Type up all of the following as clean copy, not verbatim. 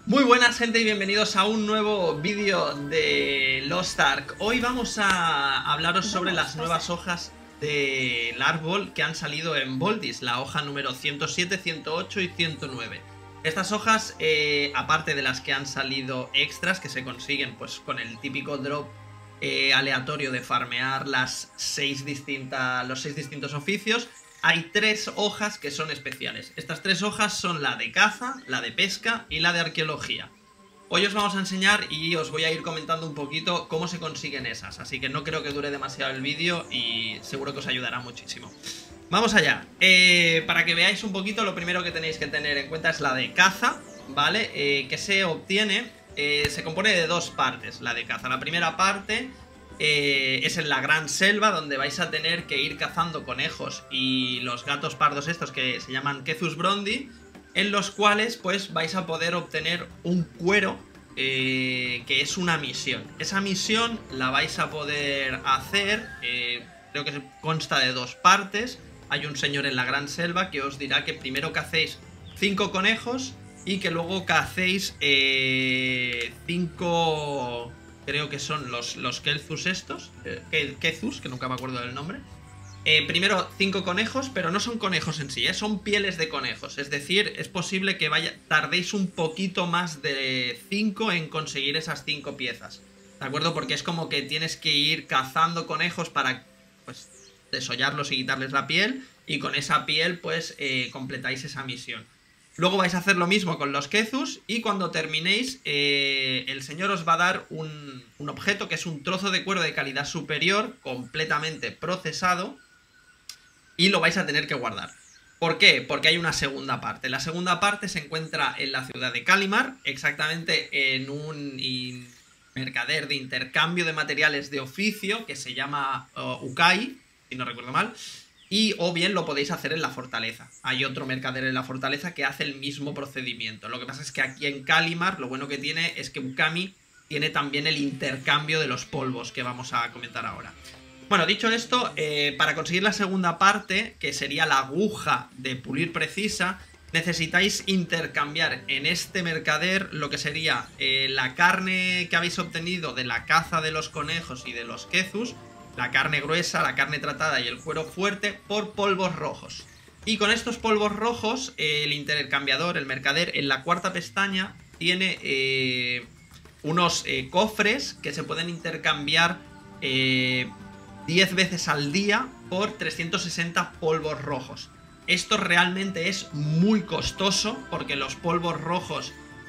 Muy buenas, gente, y bienvenidos a un nuevo vídeo de Lost Ark. Hoy vamos a hablaros sobre las nuevas hojas del árbol que han salido en Voldis, la hoja número 107, 108 y 109. Estas hojas, aparte de las que han salido extras que se consiguen pues con el típico drop aleatorio de farmear los 6 distintos oficios, hay 3 hojas que son especiales. Estas 3 hojas son la de caza, la de pesca y la de arqueología. Hoy os vamos a enseñar y os voy a ir comentando un poquito cómo se consiguen esas. Así que no creo que dure demasiado el vídeo y seguro que os ayudará muchísimo. Vamos allá. Para que veáis un poquito, lo primero que tenéis que tener en cuenta es la de caza, ¿vale? Que se obtiene, se compone de 2 partes, la de caza. La primera parte es en la gran selva, donde vais a tener que ir cazando conejos y los gatos pardos estos que se llaman Quezus Brondi, en los cuales pues vais a poder obtener un cuero que es una misión. Esa misión la vais a poder hacer, creo que consta de 2 partes. Hay un señor en la gran selva que os dirá que primero cacéis 5 conejos y que luego cacéis 5... creo que son los Kelzus estos, Quezus, que nunca me acuerdo del nombre. Primero 5 conejos, pero no son conejos en sí, son pieles de conejos. Es decir, es posible que tardéis un poquito más de 5 en conseguir esas 5 piezas, ¿de acuerdo? Porque es como que tienes que ir cazando conejos para pues desollarlos y quitarles la piel, y con esa piel pues completáis esa misión. Luego vais a hacer lo mismo con los Quezus y cuando terminéis el señor os va a dar un objeto que es un trozo de cuero de calidad superior completamente procesado y lo vais a tener que guardar. ¿Por qué? Porque hay una segunda parte. La segunda parte se encuentra en la ciudad de Calimar, exactamente en un mercader de intercambio de materiales de oficio que se llama Ukai, si no recuerdo mal. Y o bien lo podéis hacer en la fortaleza. Hay otro mercader en la fortaleza que hace el mismo procedimiento. Lo que pasa es que aquí en Calimar lo bueno que tiene es que Ukami tiene también el intercambio de los polvos que vamos a comentar ahora. Bueno, dicho esto, para conseguir la segunda parte, que sería la aguja de pulir precisa, necesitáis intercambiar en este mercader lo que sería la carne que habéis obtenido de la caza de los conejos y de los Quezus, la carne gruesa, la carne tratada y el cuero fuerte, por polvos rojos. Y con estos polvos rojos, el intercambiador, el mercader, en la cuarta pestaña tiene unos cofres que se pueden intercambiar 10 veces al día por 360 polvos rojos. Esto realmente es muy costoso porque los polvos rojos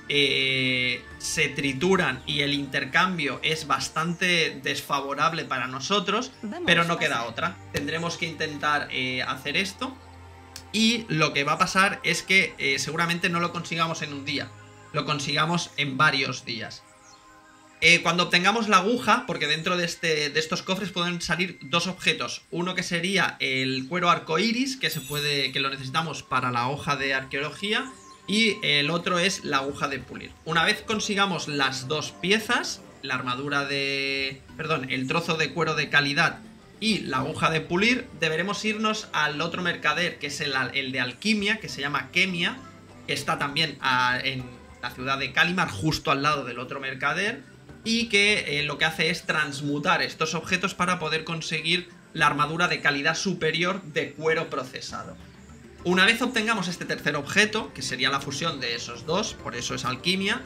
se trituran y el intercambio es bastante desfavorable para nosotros, pero no queda otra. Tendremos que intentar hacer esto y lo que va a pasar es que seguramente no lo consigamos en un día, lo consigamos en varios días. Cuando obtengamos la aguja, porque dentro de estos cofres pueden salir 2 objetos. Uno que sería el cuero arcoiris, que lo necesitamos para la hoja de arqueología, y el otro es la aguja de pulir. Una vez consigamos las 2 piezas, la armadura de... perdón, el trozo de cuero de calidad y la aguja de pulir, deberemos irnos al otro mercader, que es el de alquimia, que se llama Kemia, que está también en la ciudad de Calimar, justo al lado del otro mercader, y que lo que hace es transmutar estos objetos para poder conseguir la armadura de calidad superior de cuero procesado. Una vez obtengamos este tercer objeto, que sería la fusión de esos 2, por eso es alquimia,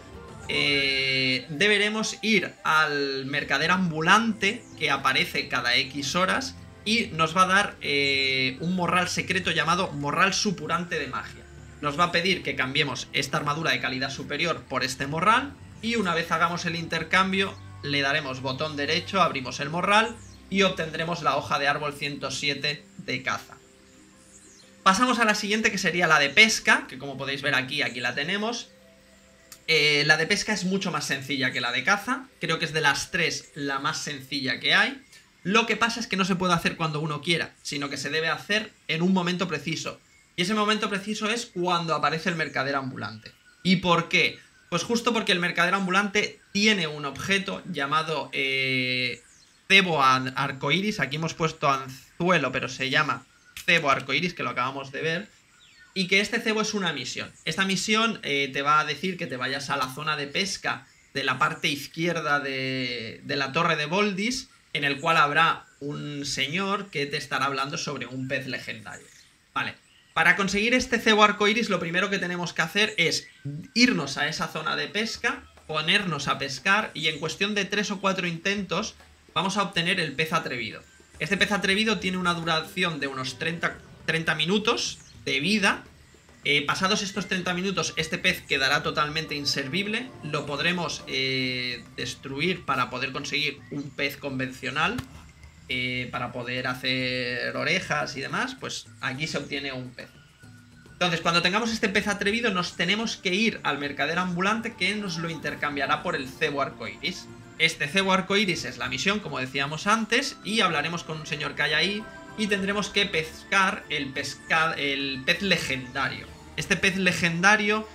deberemos ir al mercader ambulante que aparece cada X horas y nos va a dar un morral secreto llamado morral supurante de magia. Nos va a pedir que cambiemos esta armadura de calidad superior por este morral y una vez hagamos el intercambio le daremos botón derecho, abrimos el morral y obtendremos la hoja de árbol 107 de caza. Pasamos a la siguiente, que sería la de pesca, que como podéis ver aquí la tenemos. La de pesca es mucho más sencilla que la de caza. Creo que es de las 3 la más sencilla que hay. Lo que pasa es que no se puede hacer cuando uno quiera, sino que se debe hacer en un momento preciso. Y ese momento preciso es cuando aparece el mercader ambulante. ¿Y por qué? Pues justo porque el mercader ambulante tiene un objeto llamado cebo arcoiris. Aquí hemos puesto anzuelo, pero se llama cebo arcoiris, que lo acabamos de ver. y que este cebo es una misión. Esta misión te va a decir que te vayas a la zona de pesca de la parte izquierda de la torre de Voldis, en el cual habrá un señor que te estará hablando sobre un pez legendario. Vale, para conseguir este cebo arcoiris lo primero que tenemos que hacer es irnos a esa zona de pesca, ponernos a pescar y en cuestión de 3 o 4 intentos vamos a obtener el pez atrevido. Este pez atrevido tiene una duración de unos 30 minutos de vida. Pasados estos 30 minutos este pez quedará totalmente inservible. Lo podremos destruir para poder conseguir un pez convencional, para poder hacer orejas y demás. Pues aquí se obtiene un pez. Entonces cuando tengamos este pez atrevido nos tenemos que ir al mercader ambulante, que nos lo intercambiará por el cebo arcoiris. Este cebo arcoiris es la misión, como decíamos antes, y hablaremos con un señor que hay ahí y tendremos que pescar el pez legendario. Este pez legendario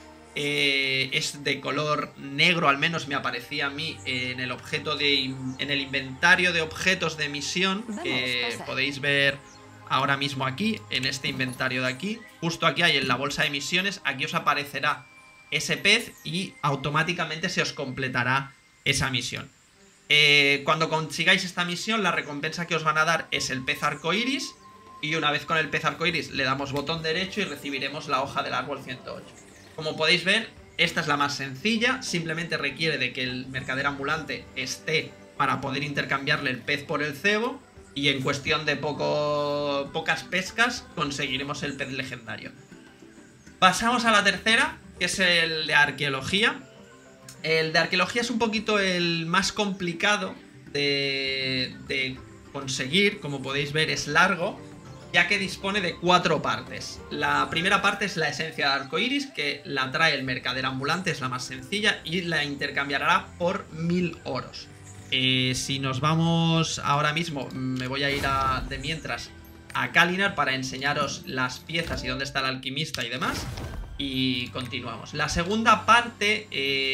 es de color negro, al menos me aparecía a mí en el en el inventario de objetos de misión, que podéis ver ahora mismo aquí, en este inventario de aquí. Justo aquí hay en la bolsa de misiones, aquí os aparecerá ese pez y automáticamente se os completará esa misión. Cuando consigáis esta misión, la recompensa que os van a dar es el pez arcoiris. Y una vez con el pez arcoiris le damos botón derecho y recibiremos la hoja del árbol 108. Como podéis ver, esta es la más sencilla. Simplemente requiere de que el mercader ambulante esté para poder intercambiarle el pez por el cebo. Y en cuestión de pocas pescas conseguiremos el pez legendario. Pasamos a la tercera, que es el de arqueología. El de arqueología es un poquito el más complicado de conseguir. Como podéis ver, es largo, ya que dispone de 4 partes. La primera parte es la esencia de arcoiris, que la trae el mercader ambulante, es la más sencilla, y la intercambiará por 1000 oros. Si nos vamos ahora mismo, me voy a ir de mientras a Khalinar para enseñaros las piezas y dónde está el alquimista y demás. Y continuamos. La segunda parte...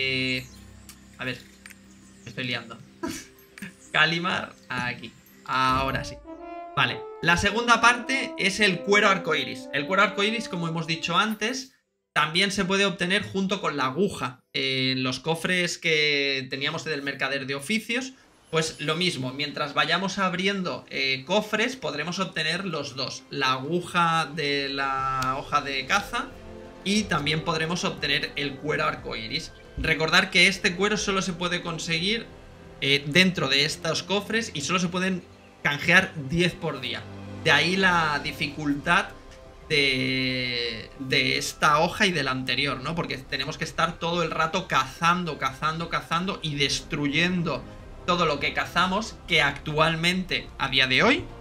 a ver, me estoy liando. Khalinar, aquí. Ahora sí. Vale, la segunda parte es el cuero arcoiris. El cuero arcoiris, como hemos dicho antes, también se puede obtener junto con la aguja. En los cofres que teníamos del mercader de oficios, pues lo mismo. Mientras vayamos abriendo cofres, podremos obtener los dos. La aguja de la hoja de caza y también podremos obtener el cuero arcoiris. Recordar que este cuero solo se puede conseguir dentro de estos cofres y solo se pueden canjear 10 por día. De ahí la dificultad de esta hoja y de la anterior, ¿no? Porque tenemos que estar todo el rato cazando y destruyendo todo lo que cazamos, que actualmente, a día de hoy,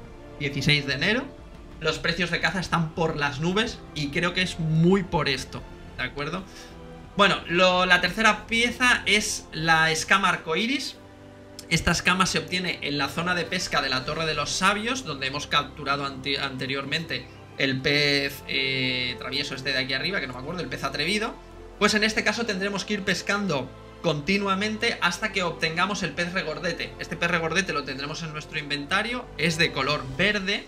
16 de enero, los precios de caza están por las nubes y creo que es muy por esto, ¿de acuerdo? Bueno, la tercera pieza es la escama arcoiris. Esta escama se obtiene en la zona de pesca de la Torre de los Sabios, donde hemos capturado anteriormente el pez travieso este de aquí arriba, que no me acuerdo, el pez atrevido. Pues en este caso tendremos que ir pescando continuamente hasta que obtengamos el pez regordete. Este pez regordete lo tendremos en nuestro inventario, es de color verde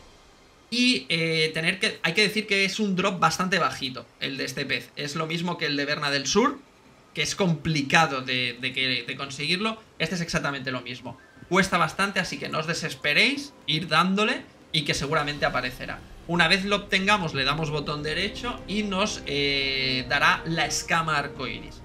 y hay que decir que es un drop bastante bajito el de este pez. Es lo mismo que el de Berna del Sur, que es complicado de conseguirlo. Este es exactamente lo mismo. Cuesta bastante, así que no os desesperéis, ir dándole y que seguramente aparecerá. Una vez lo obtengamos, le damos botón derecho y nos dará la escama arcoiris.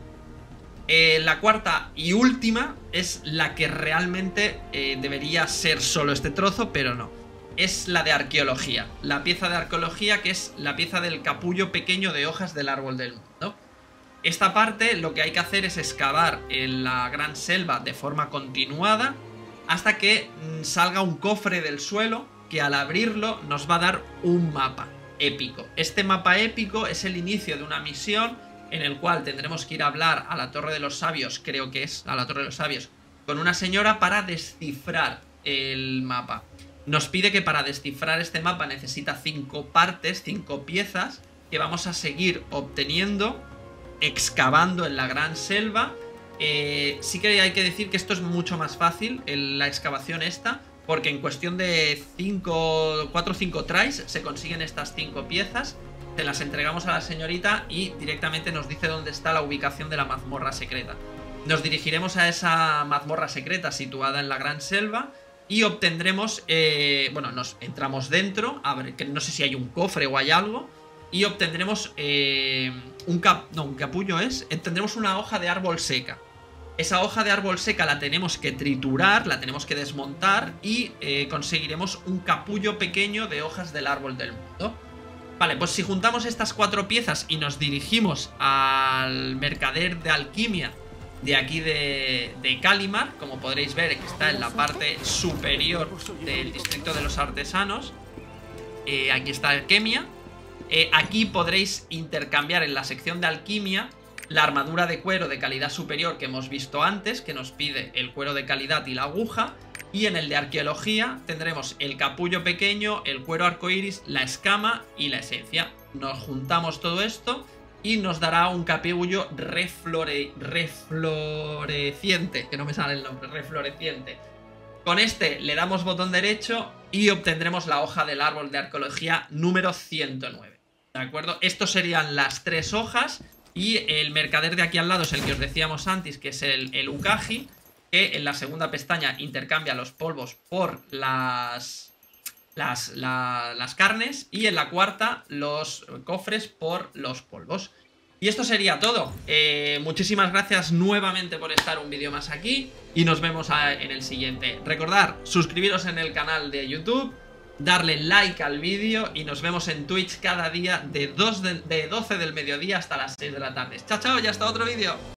La cuarta y última es la que realmente debería ser solo este trozo, pero no. Es la de arqueología. La pieza de arqueología, que es la pieza del capullo pequeño de hojas del árbol del mundo. Esta parte lo que hay que hacer es excavar en la gran selva de forma continuada hasta que salga un cofre del suelo que al abrirlo nos va a dar un mapa épico. Este mapa épico es el inicio de una misión en el cual tendremos que ir a hablar a la Torre de los Sabios, creo que es a la Torre de los Sabios, con una señora para descifrar el mapa. Nos pide que para descifrar este mapa necesita 5 partes, 5 piezas que vamos a seguir obteniendo excavando en la gran selva. Sí que hay que decir que esto es mucho más fácil, la excavación esta, porque en cuestión de 4 o 5 tries se consiguen estas 5 piezas se las entregamos a la señorita y directamente nos dice dónde está la ubicación de la mazmorra secreta. Nos dirigiremos a esa mazmorra secreta situada en la Gran Selva y obtendremos, bueno, nos entramos dentro, a ver, que no sé si hay un cofre o hay algo, y obtendremos un capullo tendremos una hoja de árbol seca. Esa hoja de árbol seca la tenemos que triturar, la tenemos que desmontar y conseguiremos un capullo pequeño de hojas del árbol del mundo. Vale, pues si juntamos estas 4 piezas y nos dirigimos al mercader de alquimia de aquí de Kalimar, como podréis ver que está en la parte superior del distrito de los artesanos, aquí está alquimia. Aquí podréis intercambiar en la sección de alquimia la armadura de cuero de calidad superior que hemos visto antes, que nos pide el cuero de calidad y la aguja. Y en el de arqueología tendremos el capullo pequeño, el cuero arcoiris, la escama y la esencia. Nos juntamos todo esto y nos dará un capullo refloreciente, que no me sale el nombre, refloreciente. Con este le damos botón derecho y obtendremos la hoja del árbol de arqueología número 109. ¿De acuerdo? Estos serían las 3 hojas y el mercader de aquí al lado es el que os decíamos antes, que es el Ukaji, que en la segunda pestaña intercambia los polvos por las carnes y en la cuarta los cofres por los polvos. Y esto sería todo. Muchísimas gracias nuevamente por estar un vídeo más aquí y nos vemos en el siguiente. Recordad, suscribiros en el canal de YouTube, darle like al vídeo y nos vemos en Twitch cada día de 12 del mediodía hasta las 6 de la tarde. Chao, chao y hasta otro vídeo.